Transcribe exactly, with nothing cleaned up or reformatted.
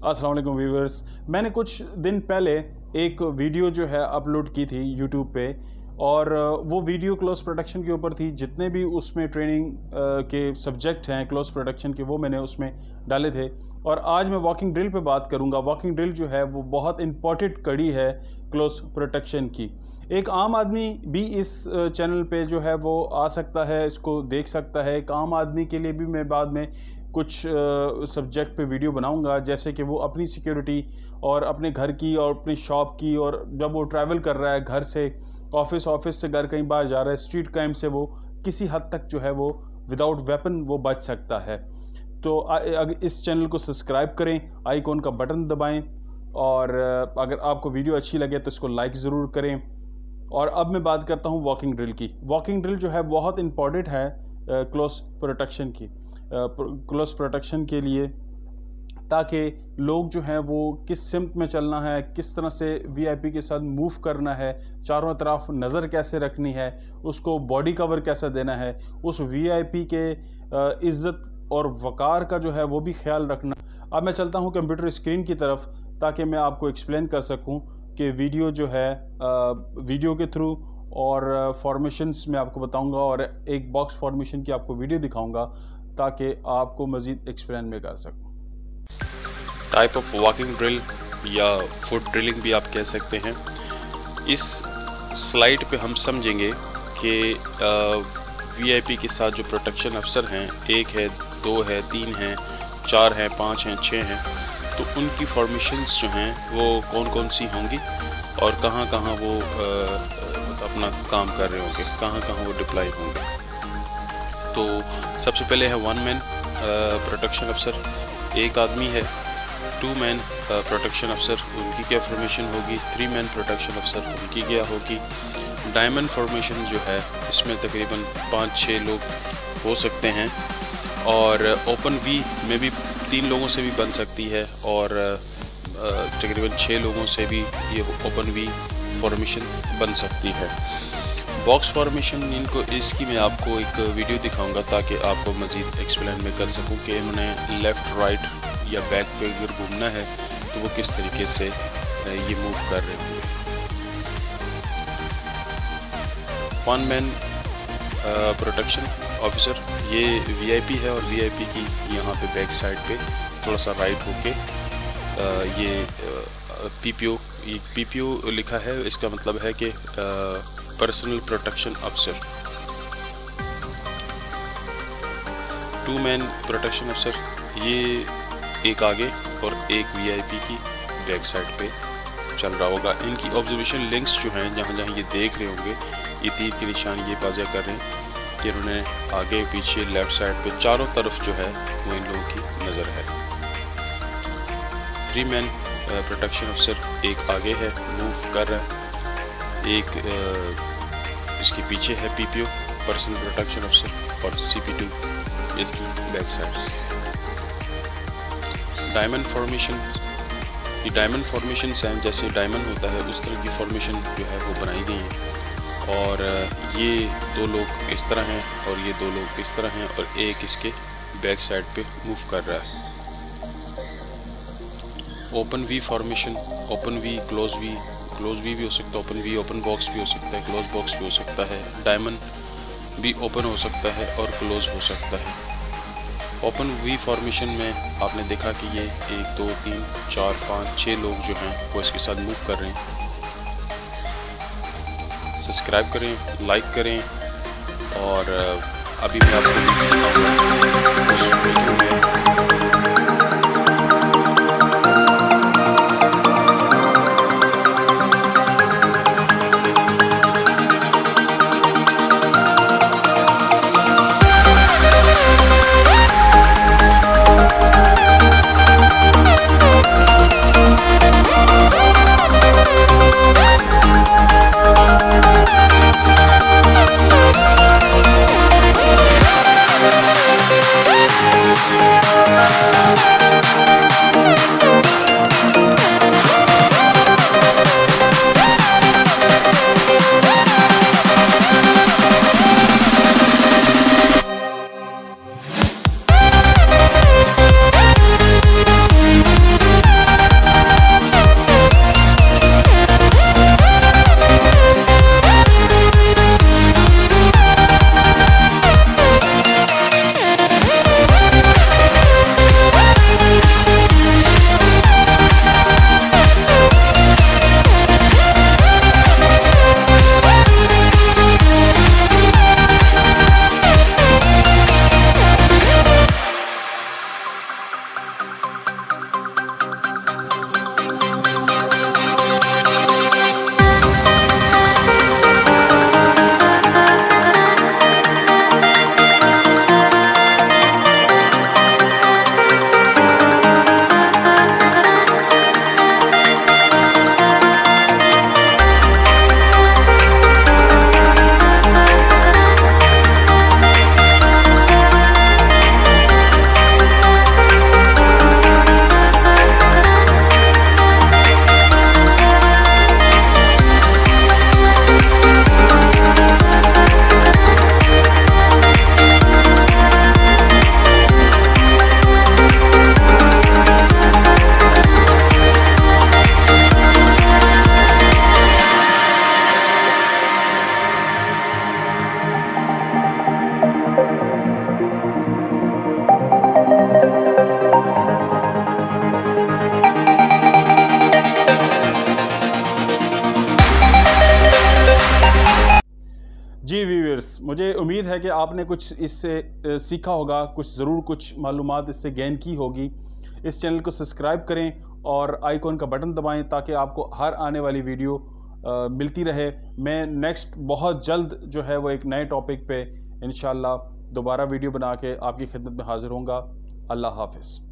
अस्सलाम वालेकुम व्यूअर्स। मैंने कुछ दिन पहले एक वीडियो जो है अपलोड की थी यूट्यूब पे, और वो वीडियो क्लोज प्रोटेक्शन के ऊपर थी। जितने भी उसमें ट्रेनिंग के सब्जेक्ट हैं क्लोज प्रोटेक्शन के, वो मैंने उसमें डाले थे। और आज मैं वॉकिंग ड्रिल पे बात करूंगा। वॉकिंग ड्रिल जो है वो बहुत इंपॉर्टेंट कड़ी है क्लोज प्रोटेक्शन की। एक आम आदमी भी इस चैनल पे जो है वो आ सकता है, इसको देख सकता है। एक आम आदमी के लिए भी मैं बाद में कुछ सब्जेक्ट पे वीडियो बनाऊंगा, जैसे कि वो अपनी सिक्योरिटी और अपने घर की और अपनी शॉप की, और जब वो ट्रैवल कर रहा है घर से ऑफिस, ऑफिस से घर, कहीं बाहर जा रहा है, स्ट्रीट क्राइम से वो किसी हद तक जो है वो विदाउट वेपन वो बच सकता है। तो अगर इस चैनल को सब्सक्राइब करें, आइकॉन का बटन दबाएं, और अगर आपको वीडियो अच्छी लगे तो इसको लाइक ज़रूर करें। और अब मैं बात करता हूँ वॉकिंग ड्रिल की। वॉकिंग ड्रिल जो है बहुत इंपॉर्टेंट है क्लोज प्रोटेक्शन की, क्लोज प्रोटेक्शन के लिए, ताकि लोग जो हैं वो किस सिमत में चलना है, किस तरह से वीआईपी के साथ मूव करना है, चारों तरफ नज़र कैसे रखनी है, उसको बॉडी कवर कैसे देना है, उस वीआईपी के इज़्ज़त और वक़ार का जो है वो भी ख्याल रखना। अब मैं चलता हूँ कंप्यूटर स्क्रीन की तरफ, ताकि मैं आपको एक्सप्लेन कर सकूँ कि वीडियो जो है वीडियो के थ्रू और फॉर्मेशंस में आपको बताऊंगा, और एक बॉक्स फॉर्मेशन की आपको वीडियो दिखाऊंगा ताकि आपको मज़ीद एक्सप्लेन में कर सकूँ। टाइप ऑफ वॉकिंग ड्रिल या फुट ड्रिलिंग भी आप कह सकते हैं। इस स्लाइड पे हम समझेंगे कि वीआईपी के साथ जो प्रोटेक्शन अफसर हैं, एक है, दो है, तीन हैं, चार हैं, पाँच हैं, छः हैं, तो उनकी फॉर्मेशंस जो हैं वो कौन कौन सी होंगी और कहाँ कहाँ वो आ, अपना काम कर रहे होंगे, कहाँ कहाँ वो डिप्लाई होंगे। तो सबसे पहले है वन मैन प्रोटेक्शन अफसर, एक आदमी है। टू मैन प्रोटेक्शन अफसर, उनकी क्या फॉर्मेशन होगी। थ्री मैन प्रोटेक्शन अफसर, उनकी क्या होगी। डायमंड फॉर्मेशन जो है इसमें तकरीबन पाँच छः लोग हो सकते हैं, और ओपन वी में भी तीन लोगों से भी बन सकती है, और तकरीबन छः लोगों से भी ये ओपन वी फॉर्मेशन बन सकती है। बॉक्स फॉर्मेशन, इनको इसकी मैं आपको एक वीडियो दिखाऊंगा ताकि आपको मज़ीद एक्सप्लेन में कर सकूं कि उन्हें लेफ़्ट राइट या बैक पे अगर घूमना है तो वो किस तरीके से ये मूव कर रहे हैं। वन मैन प्रोटेक्शन ऑफिसर, ये वीआईपी है, और वीआईपी की यहाँ पे बैक साइड पे थोड़ा सा राइट होके ये पीपीओ, ये पीपीओ लिखा है, इसका मतलब है कि पर्सनल प्रोटेक्शन अफसर। टू मैन प्रोटेक्शन अफसर, ये एक आगे और एक वीआईपी की बैक साइड पे चल रहा होगा। इनकी ऑब्जर्वेशन लिंक्स जो हैं, जहाँ जहाँ ये देख रहे होंगे, ये तीर के निशान ये बाज़ा कर रहे हैं कि इन्होंने आगे पीछे लेफ़्ट साइड पे चारों तरफ जो है वो इन लोगों की नज़र है। थ्री मैन प्रोटेक्शन अफसर, एक आगे है, मूव कर रहा है, एक आ, इसके पीछे है पीपीओ पर्सनल प्रोटेक्शन अफसर, और सीपी टू इसकी बैक साइड। डायमंड फॉर्मेशन, ये डायमंड फॉर्मेशन हैं, जैसे डायमंड होता है उस तरह की फॉर्मेशन जो है वो बनाई गई हैं, और ये दो लोग इस तरह हैं और ये दो लोग इस तरह हैं, और एक इसके बैक साइड पे मूव कर रहा है। Open V formation, open V, close V, close V भी हो सकता है, ओपन वी, ओपन बॉक्स भी हो सकता है, क्लोज बॉक्स भी हो सकता है। डायमंड भी ओपन हो सकता है और क्लोज हो सकता है। ओपन वी फॉर्मेशन में आपने देखा कि ये एक, दो, तीन, चार, पाँच, छः लोग जो हैं वो इसके साथ मूव कर रहे हैं। सब्सक्राइब करें, लाइक करें, और अभी मैं आपको उम्मीद है कि आपने कुछ इससे सीखा होगा, कुछ ज़रूर कुछ मालूमात इससे गेन की होगी। इस चैनल को सब्सक्राइब करें और आइकॉन का बटन दबाएं ताकि आपको हर आने वाली वीडियो आ, मिलती रहे। मैं नेक्स्ट बहुत जल्द जो है वो एक नए टॉपिक पे इंशाल्लाह दोबारा वीडियो बना के आपकी खिदमत में हाजिर होऊंगा। अल्लाह हाफिज़।